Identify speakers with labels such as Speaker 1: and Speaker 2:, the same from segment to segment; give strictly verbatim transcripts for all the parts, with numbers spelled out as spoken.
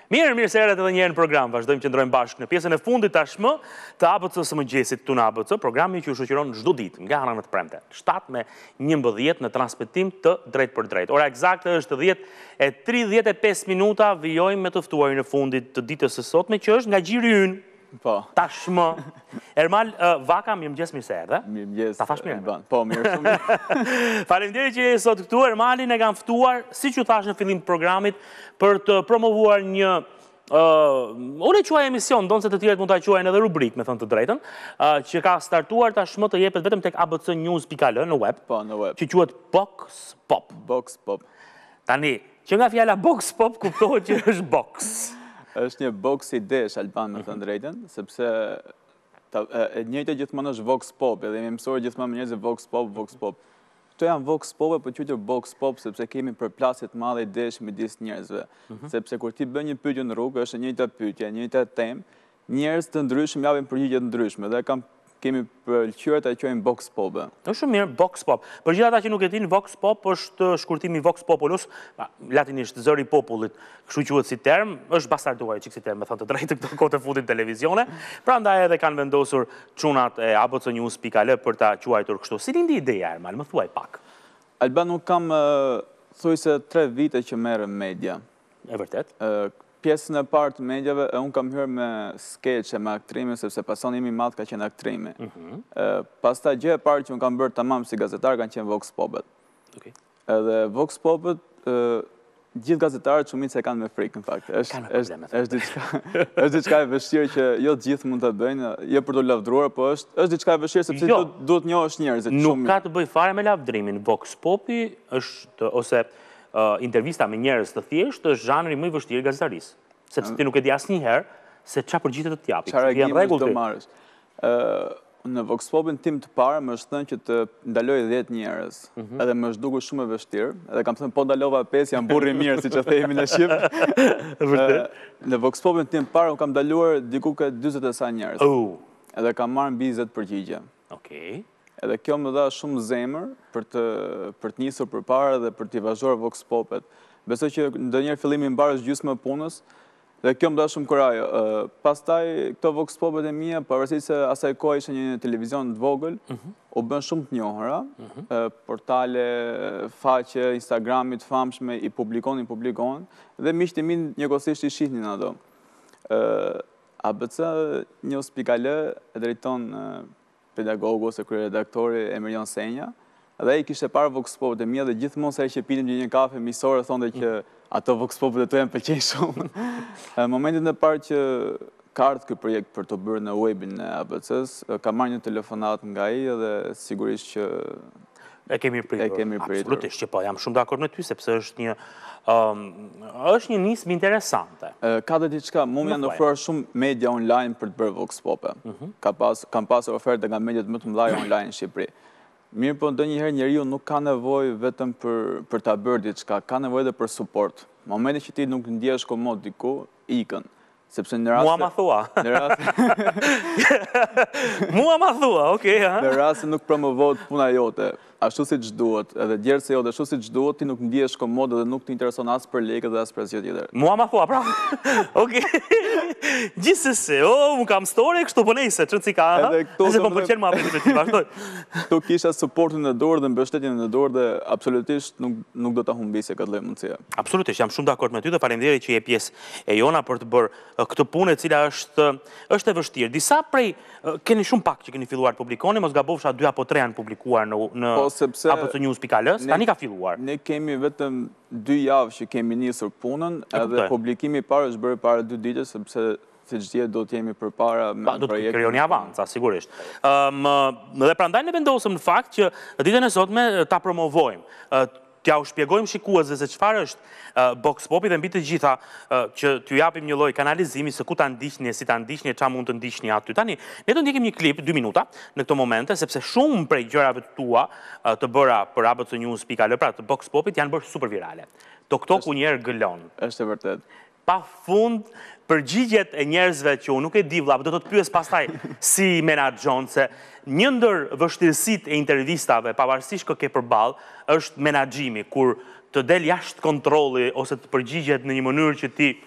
Speaker 1: Mirë, mirë se erët edhe njerë në program, vazhdojmë që ndrojmë bashkë në pjesën e fundit tashmë të A B C së mëngjesit këtu në A B C, programi që ju shoqëron çdo ditë nga hëna në të premte, shtatë me njëmbëdhjetë në transmetim të drejt për drejt. Ora eksakte është dhjetë e tridhjetë e pesë minuta, vijojmë me të ftuarin e fundit të ditës së sotme që është nga gjiri ynë.
Speaker 2: Po.
Speaker 1: Tashmë. Ermal Vaka, mirëmëngjes, mirë se erdhe.
Speaker 2: Mirëmëngjes.
Speaker 1: Ta thash mirë.
Speaker 2: Po, mirë shumë.
Speaker 1: Faleminderit që je sot këtu. Ermalin e kam ftuar, siç u thash në fillim të programit, për të promovuar një Uh, unë e quaj emision, ndonë se të tjerët mund të quajnë edhe rubrik, me thënë të drejtën, uh, që ka startuar tashmë të jepet vetëm tek abcnews.al në web,
Speaker 2: po, në web,
Speaker 1: që quhet Box Pop.
Speaker 2: Box Pop.
Speaker 1: Tani, që nga fjala Box Pop kuptohet që është box.
Speaker 2: Është një box idesh, Alban, me thënë drejtën, sepse ta, e, e njëjtë gjithmonë është Vox Pop, edhe jemi mësuar gjithmonë me njerëz Vox Pop, Vox Pop. Këto janë Vox Pop, po quajtur Box Pop sepse kemi përplasje të madhe idesh midis njerëzve. Sepse kur ti bën një pyetje në rrugë, është e njëjta pyetje, e njëjta temë, njerëz të ndryshëm japin përgjigje të ndryshme dhe kam kemi pëlqyer ta quajmë Box Pop.
Speaker 1: Është shumë mirë Box Pop. Për gjithë ata që nuk e dinë, Vox Pop është shkurtimi Vox Populus, latinisht zëri i popullit, kështu quhet si term, është bastarduar çik si term, me thënë të drejtë këto kohë të fundit televizione. Prandaj edhe kanë vendosur çunat e abcnews.al për ta quajtur kështu. Si lindi ideja, Ermal, më thuaj pak.
Speaker 2: Alban, nuk kam thojse tre vite që merrem media.
Speaker 1: E vërtet?
Speaker 2: Pjesën e parë të mediave, unë kam hyrë me skeqe, me aktrimi, sepse pasionimi i madh ka qenë aktrimi. Pastaj gjë e parë që unë kam bërë tamam si gazetar kanë qenë Vox Popet. Edhe Vox Popet, gjithë gazetarët shumica e kanë me frikë, në fakt. Është diçka e vështirë që jo të gjithë mund ta bëjnë, jo për të lavdruar, po është është diçka e vështirë sepse duhet njohësh njerëzit shumë.
Speaker 1: Nuk ka të bëjë fare me lavdrimin. Vox Popi është ose intervista me njerëz të thjeshtë është zhanri më i vështirë gazetarisë, sepse ti nuk e di asnjëherë se çfarë përgjigje të t'japi.
Speaker 2: Çfarë reagimi do marrësh? Në Vox Popin tim të parë më është thënë që të ndaloj dhjetë njerëz, edhe më është dukur shumë e vështirë, edhe kam thënë po ndalova pesë, jam burri mirë, siç e themi në shqip. Në Vox Popin tim të parë unë kam ndaluar diku ka dyzet e sa njerëz. Edhe kam marrë mbi njëzet përgjigje.
Speaker 1: Okej.
Speaker 2: Edhe kjo më dha shumë zemër për të për të nisur përpara dhe për t'i vazhduar Vox Popet. Besoj që ndonjëherë fillimi mbar është gjysmë e punës dhe kjo më dha shumë kurajë. Pastaj këto Vox Popet e mia, pavarësisht se asaj kohe ishte një televizion të vogël, u bën shumë të njohura. Portale, faqe, Instagrami të famshme i publikonin, publikonin dhe miqtë mi njëkohësisht i shihnin ato. A B C news.al e drejton pedagogu ose kryeredaktori Emirion Senja, dhe ai kishte parë Vox Popet e mia dhe gjithmonë sa që pinim një kafe misore thonte që ato Vox Popet e tua më pëlqejnë shumë. Në momentin e parë që ka ardhur ky projekt për të bërë në webin e A B C-s, ka marrë një telefonat nga ai dhe sigurisht që
Speaker 1: e kemi pritur.
Speaker 2: E kemi pritur.
Speaker 1: Absolutisht që po, jam shumë dakord me ty sepse është një është një nismë interesante.
Speaker 2: Ka dhe diçka, mu më janë ofruar shumë media online për të bërë Vox Pope. Kam pasur oferte nga mediat më të mëdha online në Shqipëri. Mirë po ndonjëherë njeriu nuk ka nevojë vetëm për për ta bërë diçka, ka nevojë edhe për suport. Në momentin që ti nuk ndjehesh komod diku, ikën. Sepse në rast
Speaker 1: Mua ma thua.
Speaker 2: Në rast
Speaker 1: Mua ma thua, okay, ha.
Speaker 2: Në rast se nuk promovohet puna jote, ashtu siç duhet, edhe djerse jote ashtu siç duhet, ti nuk ndihesh komod dhe nuk të intereson as për lekë dhe as për asgjë tjetër.
Speaker 1: Mua ma thua, pra. Okej. Gjithsesi, oh, un kam story kështu po nejse, çfarë ka, ha? Nëse po pëlqen mua vetë ti vazhdoj.
Speaker 2: Tu kisha suportin në dorë dhe mbështetjen në dorë dhe absolutisht nuk nuk do ta humbisje këtë lloj mundësie.
Speaker 1: Absolutisht, jam shumë dakord me ty dhe faleminderit që je pjesë e jona për të bërë këtë punë e cila është është e vështirë. Disa prej keni shumë pak që keni filluar të publikoni, mos gabofsha dy apo tre janë publikuar në në abcnews.al, tani ka filluar.
Speaker 2: Ne kemi vetëm dy javë që kemi nisur punën, edhe publikimi i parë është bërë para dy ditësh sepse siç dihet do të jemi përpara me projektin.
Speaker 1: Do të krijoni avanca, sigurisht. Dhe prandaj ne vendosëm në fakt që ditën e sotme ta promovojmë. T'ja u shpjegojmë shikuesve se çfarë është Vox Popi dhe mbi të gjitha që t'ju japim një lloj kanalizimi se ku ta ndiqni, si ta ndiqni, çfarë mund të ndiqni aty. Tani, ne do ndjekim një klip dy minuta në këto momente, sepse shumë prej gjërave të tua të bëra për abcnews.al, pra të Vox Popit, janë bërë super virale. TokToku njerë gëlon.
Speaker 2: Është e vërtet.
Speaker 1: Pa fund përgjigjet e njerëzve që unë nuk e di vlla, do të të pyes pastaj si menaxhon se një ndër vështirësitë e intervistave, pavarësisht kë ke përballë, është menaxhimi, kur të del jashtë kontrolli ose të përgjigjet në një mënyrë që ti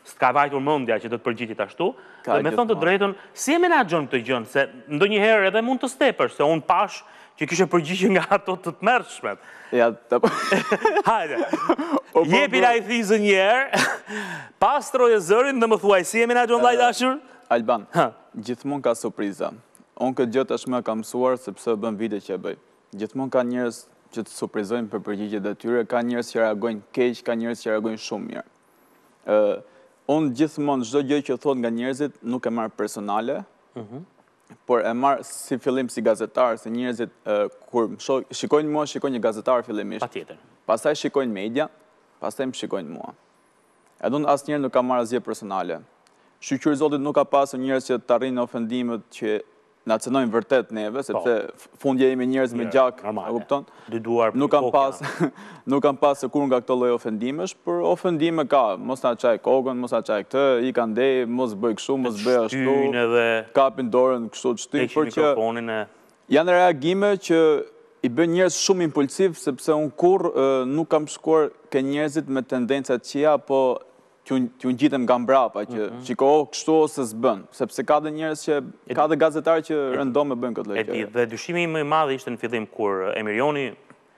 Speaker 1: s'ka vajtur mendja që do të përgjigjet ashtu,
Speaker 2: Ka
Speaker 1: dhe me thonë të
Speaker 2: gjithmonë.
Speaker 1: drejtën, si e menaxhon këtë gjë, se ndonjëherë edhe mund të stepësh, se unë pash që kishe përgjigje nga ato të tmerrshmet.
Speaker 2: Ja, të...
Speaker 1: Hajde, jepi na i thizë njerë, pastroje zërin dhe më thuaj, si e menaxhon vllai dashur?
Speaker 2: Alban, gjithmonë ka surpriza. Unë këtë gjë tashmë kam mësuar sepse bën vite që e bëj. Gjithmonë ka njerëz që të surprizojnë për përgjigjet e tyre, ka njerëz që reagojnë keq, ka njerëz që reagojnë shumë mirë. Ë, unë gjithmonë çdo gjë që thot nga njerëzit nuk e marr personale, por e marr si fillim si gazetar, se njerëzit kur më shoh, shikojnë mua, shikojnë një gazetar fillimisht.
Speaker 1: Patjetër.
Speaker 2: Pastaj shikojnë media, pastaj më shikojnë mua. Edhe unë asnjëherë nuk kam marrë asgjë personale. Shqyqyr Zotit nuk ka pasur njerëz që të arrijnë ofendimet që na cënojnë vërtet neve, sepse fundja jemi njerëz me gjak, e kupton?
Speaker 1: Dy duar
Speaker 2: Nuk kam pas, nuk kam pas kur nga këto lloj ofendimesh, por ofendime ka, mos na çaj kokën, mos na çaj këtë, i kanë ndej, mos bëj kështu, mos bëj ashtu, kapin dorën kështu të shtyp, por që janë reagime që i bën njerëz shumë impulsiv, sepse unë kur nuk kam shkuar ke njerëzit me tendencat qia, po t'ju ngjitem nga mbrapa, që shiko kështu ose s'bën, sepse ka dhe njerëz që, ka dhe gazetarë që rëndom me bëjnë këtë lloj.
Speaker 1: Dhe dyshimi më i madh ishte në fillim kur Emirioni,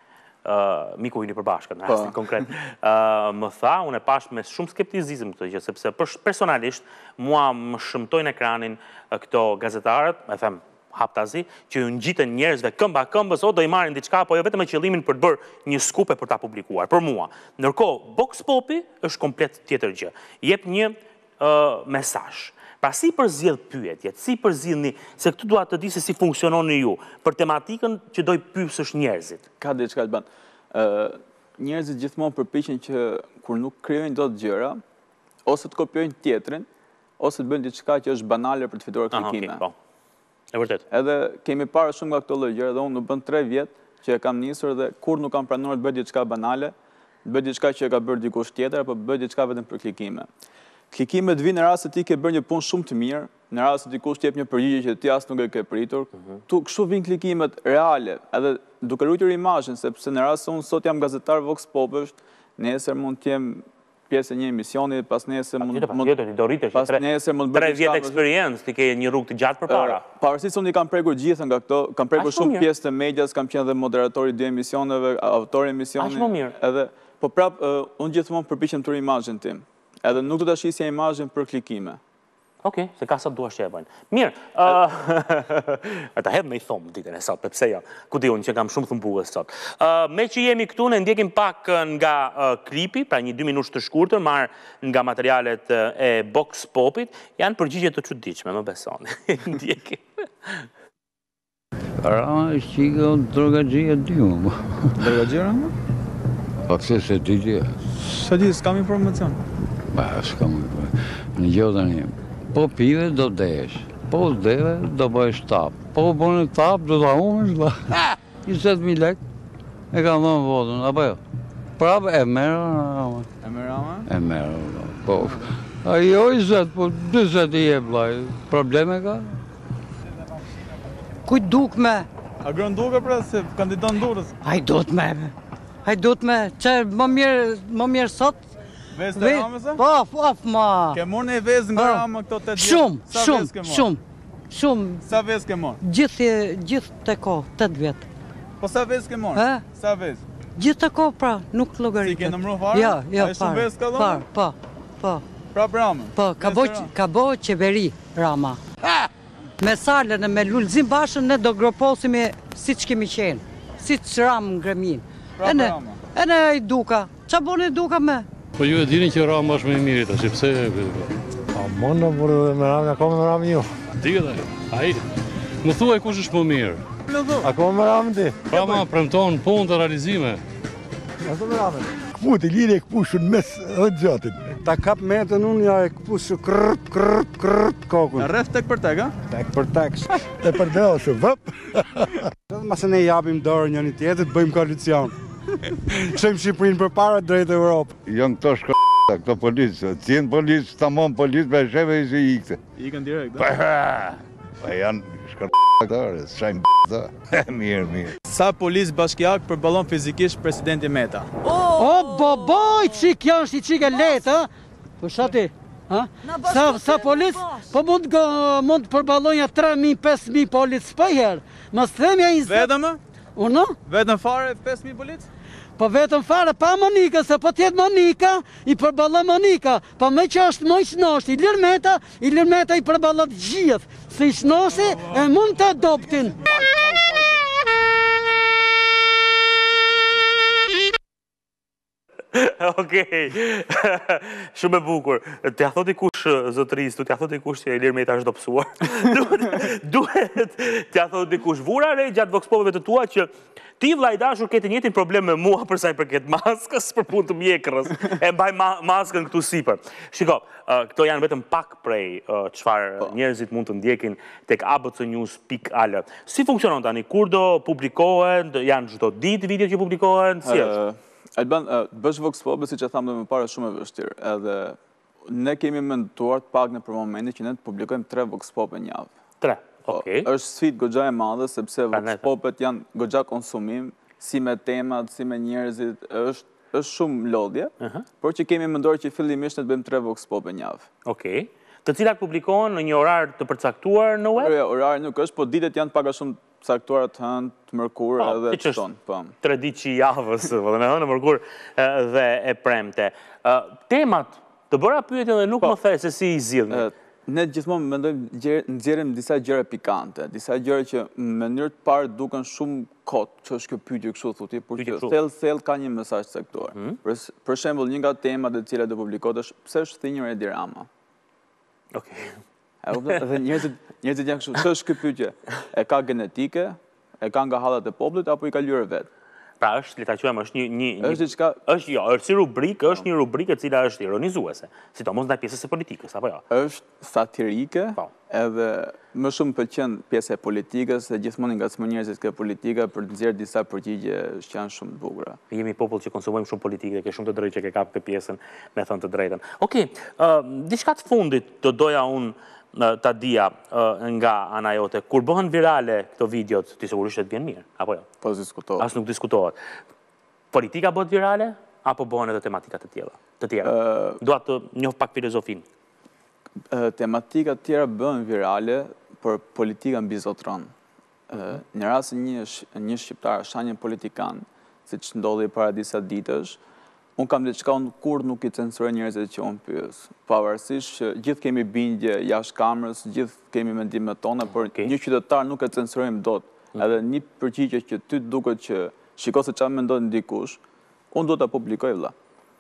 Speaker 1: miku i një përbashkët, në rastin konkret, më tha, unë e pash me shumë skeptizizëm këtë gjë, sepse personalisht mua më shëmtojnë ekranin këto gazetarët, e them haptazi, që ju ngjiten njerëzve këmba këmbës, o do i marrin diçka, po jo vetëm me qëllimin për të bërë një skupe për ta publikuar, për mua. Ndërkohë, Vox Popi është komplet tjetër gjë. Jep një mesazh. Pra si përzjedh pyetjet, si përzjedhni, se këtu dua të di se si funksiononi ju, për tematikën që doj pyesësh njerëzit.
Speaker 2: Ka diçka të bën. Njerëzit gjithmonë përpiqen që kur nuk krijojnë dot gjëra, ose të kopjojnë tjetrin, ose të bëjnë diçka që është banale për të fituar klikime.
Speaker 1: E vërtet.
Speaker 2: Edhe kemi parë shumë nga këto lloj gjëra dhe unë nuk bën tre vjet që e kam nisur dhe kur nuk kam pranuar të bëj diçka banale, të bëj diçka që e ka bërë dikush tjetër apo bëj diçka vetëm për klikime. Klikimet vinë në rast se ti ke bërë një punë shumë të mirë, në rast se dikush t'jep një përgjigje që ti as nuk e ke pritur. Tu kështu vinë klikimet reale, edhe duke ruajtur imazhin, sepse në rast se unë sot jam gazetar Vox Popësh, nesër mund të jem pjesë e një emisioni, pas nesër mund
Speaker 1: pas
Speaker 2: nesër mund
Speaker 1: tre vjet eksperiencë, ti ke një rrugë të gjatë përpara.
Speaker 2: Pavarësisht se unë i kam prekur gjithë nga këto, kam prekur shumë pjesë të medias, kam qenë dhe moderatori dy emisioneve, autori emisioni.
Speaker 1: Aq më mirë.
Speaker 2: Edhe po prap unë gjithmonë përpiqem të ruaj imazhin tim. Edhe nuk do ta shisja imazhin për klikime.
Speaker 1: Okej, se ka sa duash që e bëjnë. Mirë, ata hedh me i thomë ditën e sot, pse jo, ku di unë që kam shumë thumbues sot. Me që jemi këtu, ne ndjekim pak nga klipi, pra një dy minutë të shkurtër, marrë nga materialet e Vox Popit, janë përgjigje të çuditshme, më besoni. Ndjekim.
Speaker 3: Rama është qikë drogagjia dy më.
Speaker 2: Drogagjia Rama?
Speaker 3: Po pse se ti gjë?
Speaker 2: Se di, s'kam informacion.
Speaker 3: Ba, s'kam informacion. Në gjotën një. Po pive do desh, po deve do bëjsh tap, po bënë tap do ta humësh, njëzet mijë lek, e kam dhënë votën, apo jo? Prapë e merë Rama.
Speaker 2: E merë Rama?
Speaker 3: E merë, po. A jo njëzet, po njëzet i jep, laj, probleme ka?
Speaker 4: Kuj duk me?
Speaker 2: A grën duke pra, se kandidon durës?
Speaker 4: Aj do të me, aj do të me, që më mirë sot,
Speaker 2: Vezë të Ramës?
Speaker 4: Po, po, ma.
Speaker 2: Ke morë në vezë nga Rama këto të vjetë?
Speaker 4: Shumë, shumë, shumë, shumë.
Speaker 2: Sa vezë ke morë?
Speaker 4: Gjithë të ko, të vjetë.
Speaker 2: Po sa vezë ke morë? Sa vezë?
Speaker 4: Gjithë të ko, pra, nuk logaritë.
Speaker 2: Si ke nëmru farë?
Speaker 4: Ja, ja,
Speaker 2: farë. A e shumë vezë ka dhëmë?
Speaker 4: Farë, po, po.
Speaker 2: Pra për Ramën?
Speaker 4: Po, ka bo qeveri Rama. Me salën e me lullëzim bashën, ne do groposimi si që kemi qenë, si që Ramë në gremin.
Speaker 2: Pra për Rama?
Speaker 4: E ne i duka, qa bo ne duka me?
Speaker 5: Po ju e dini që Rama është me i mirit, ashtë pse...
Speaker 6: A mënë në bërë me Rama, ako me Rama ju.
Speaker 5: Ti edhe, a i... Më thuaj kush është më mirë.
Speaker 6: Ako me Rama ti.
Speaker 5: Rama premton punë të realizime.
Speaker 6: Ako me Rama. Këpu të liri e këpu shumë mes dhe gjatin. Ta kap metën unë, ja e këpu shumë krrrt, krrrt, krrrt kokën.
Speaker 2: Rreth tek për tek, a?
Speaker 6: Tek për tek. E për dhe ose vëp. Masë ne japim dorë njëni tjetët, bëjmë koalicion. Shëmë Shqipërinë për para drejtë Europë.
Speaker 7: Jënë këto shko këto policë, cjenë policë, të amon policë, për shefe i si ikëte.
Speaker 2: Ikën direkt,
Speaker 7: da? Pa janë shko këtore, shajnë b***ta. Mirë, mirë.
Speaker 2: Sa policë bashkjak përballon fizikisht presidenti Meta?
Speaker 4: O, boboj, qik janë shti qik e letë, ha? Po shati, Ha? Sa, sa polic, po mund, go- mund të përballonja tre mijë, pesë mijë polic për herë. Mos themja njëzet.
Speaker 2: Vetëm?
Speaker 4: Uno?
Speaker 2: Vetëm fare pesë mijë polic?
Speaker 4: Po vetëm fare pa Monika, se po tjetë Monika, i përballon Monika. Po me që është moj shnosh, i Lirmeta, i Lirmeta i përballon gjithë. Se i shnoshi e mund të adoptin.
Speaker 1: Okej, shumë e bukur. T'ja thot i kush zotërisë, t'ja thot i kush që Lirmeta është dopsuar. Duhet, duhet t'ja thot i kush vura re gjatë voxpopeve të tua që ti vllai dashur ke të njëjtin problem me mua për sa i përket maskës për punë të mjekrës. E mbaj ma maskën këtu sipër. Shiko, uh, këto janë vetëm pak prej uh, çfarë njerëzit mund të ndjekin tek a b c news pikë a l. Si funksionon tani? Kur do publikohen? Janë çdo ditë videot që publikohen? Si është?
Speaker 2: Uh, Alban, uh, bësh vox pop, si që thamë dhe më parë, shumë e vështirë. Edhe ne kemi menduar të pak në për momentin që ne të publikojmë tre vox pop e një javë.
Speaker 1: Tre, okej.
Speaker 2: Okay. Është sfidë goxha e madhe, sepse vox popet janë goxha konsumim, si me temat, si me njerëzit, është, është shumë lodhje, uh -huh. por që kemi menduar që fillimisht ne të bëjmë tre vox pop e një javë.
Speaker 1: Okej. Të cilat publikohen në një orar të përcaktuar në web?
Speaker 2: Jo, orari nuk është, po ditët janë pak a shumë caktuar të hënë, të mërkur edhe të tonë. Po,
Speaker 1: tre ditë që javës, dhe me hënë, mërkur dhe e premte. Temat, të bëra pyetje dhe nuk më the se si i zgjidhni.
Speaker 2: Ne gjithmonë mendojmë nxjerrim disa gjëra pikante, disa gjëra që në mënyrë të parë duken shumë kot, që është kjo pyetje kështu thotë, por që thellë thellë ka një mesazh caktuar. Për për shembull, një nga temat e cilat do publikohet është pse është thinjur Edi Rama.
Speaker 1: Okej.
Speaker 2: Dhe njerëzit njerëzit janë kështu, ç'është kjo pyetje? E ka genetike, e ka nga hallat e popullit apo i ka lyer vetë?
Speaker 1: Pra është, le ta quajmë, është një një
Speaker 2: është diçka,
Speaker 1: është jo, është si rubrikë, është një rubrikë e cila është ironizuese, sidomos ndaj pjesës së politikës, apo jo?
Speaker 2: Është satirike, edhe më shumë pëlqen pjesa e politikës, se gjithmonë ngacmon njerëzit ke politika për të nxjerrë disa përgjigje që janë shumë të bukura.
Speaker 1: Jemi popull që konsumojmë shumë politikë, ke shumë të drejtë që ke kapë pjesën, me thënë të drejtën. Okej, uh, diçka të fundit të doja unë ta dia nga ana jote. Kur bëhen virale këto videot, ti sigurisht e të vjen mirë, apo jo?
Speaker 2: Po diskutohet.
Speaker 1: As nuk diskutohet. Politika bëhet virale, apo bëhen edhe tematika të tjera? Të tjera. Dua të njoh pak filozofin.
Speaker 2: Tematika të tjera bëhen virale, por politika mbizotron. Në rast një një shqiptar shan një politikan, siç ndodhi para disa ditësh, unë kam diçka unë kur nuk i censuroj njerëzit që unë pyes. Pavarësisht që gjithë kemi bindje jashtë kamrës, gjithë kemi mendimet tona, por një qytetar nuk e censurojmë dot. Edhe një përgjigje që ty duket që shiko se çfarë mendon ndikush, unë do ta publikoj vëlla.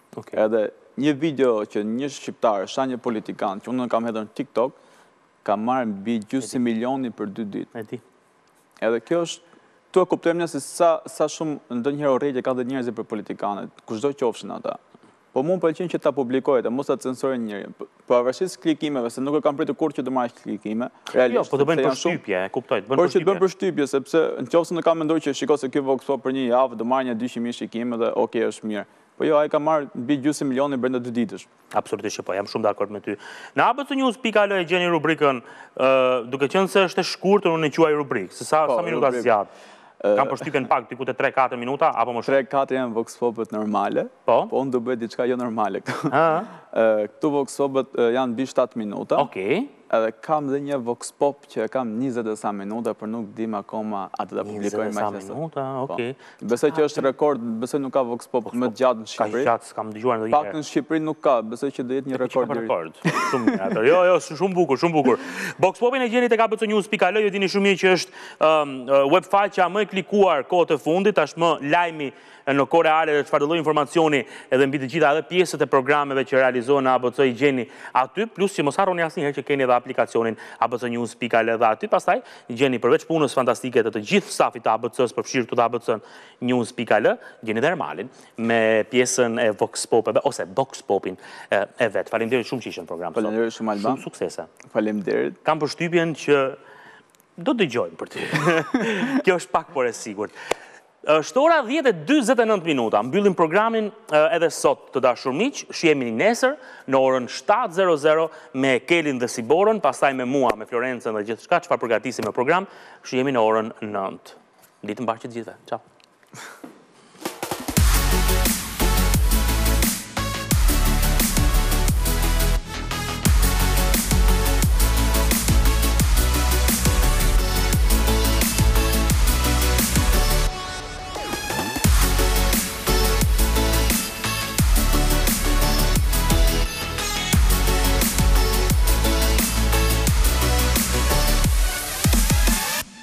Speaker 2: Edhe një video që një shqiptar shan një politikan, që unë kam hedhur në TikTok, ka marrë mbi gjysmë milioni për dy ditë.
Speaker 1: E di.
Speaker 2: Edhe kjo është tu e kuptojmë se sa, sa shumë ndonjëherë urrëtie ka dhe njerëzit për politikanët, kushdo qofshin ata. Po mu më pëlqen që ta publikojë, të mos ta censuroj njëri. Pavarësisht klikimeve, se nuk e kam pritur kurrë që të marrësh klikime.
Speaker 1: Jo, po të bëjnë përshtypje, e kuptoj, të bëjnë
Speaker 2: përshtypje. Por që të bëjnë përshtypje, sepse nëse nuk kam menduar që shiko se ky vox pop për një javë do marrë një dyqin mijë shikime dhe okay, është mirë. Po jo, ai ka marrë mbi gjysmë milioni brenda dy ditësh.
Speaker 1: Absolutisht po, jam shumë dakord me ty. Në a b c news pikë a l e gjeni rubrikën, duke qenë se është e shkurtër, unë e quaj rubrikë, se sa sa minuta zgjat. Kam përshtypjen pak, diku te tre katër minuta, apo më shumë?
Speaker 2: tre katër janë vox popet normale,
Speaker 1: po
Speaker 2: unë do bëj diçka jo normale këtu. Këtu vox popet janë mbi shtatë minuta.
Speaker 1: Okej.
Speaker 2: Edhe kam dhe një vox pop që kam njëzet e sa minuta, për nuk dim akoma atë da publikojmë
Speaker 1: njëzet e sa minuta, okej.
Speaker 2: Besoj që është rekord, besoj nuk ka vox pop më gjatë në Shqipëri.
Speaker 1: Ka gjatë, s'kam dëgjuar ndonjëherë.
Speaker 2: Pak në Shqipëri nuk ka, besoj që do jetë një rekord deri.
Speaker 1: Shumë mirë atë. Jo, jo, shumë bukur, shumë bukur. Vox popin e gjeni tek a b c news pikë a l, ju dini shumë mirë që është web faqja më e klikuar kohët e fundit, tashmë lajmi në kohë reale dhe çfarë do lloj informacioni edhe mbi të gjitha edhe pjesët e programeve që realizohen në A B C i gjeni aty, plus që mos harroni asnjëherë që keni edhe aplikacionin A B C news pikë a l dhe aty pastaj gjeni përveç punës fantastike të të gjithë stafit të A B C-s përfshirë të A B C news pikë a l, gjeni dhe Ermalin me pjesën e Vox Popeve ose Vox Popin e vet. Faleminderit shumë që ishën program.
Speaker 2: Faleminderit shumë Alban.
Speaker 1: Shumë suksese.
Speaker 2: Faleminderit.
Speaker 1: Kam përshtypjen që do dëgjojmë për ty. Kjo është pak por e sigurt. Është ora dhjetë e dyzet e nëntë minuta. Mbyllim programin edhe sot të dashur miq. Shihemi nesër në orën shtatë me Kelin dhe Siborën, pastaj me mua, me Florencën dhe gjithçka çfarë përgatisim në program. Shihemi në orën nëntë. Ditë mbarë që të gjithëve. Ciao.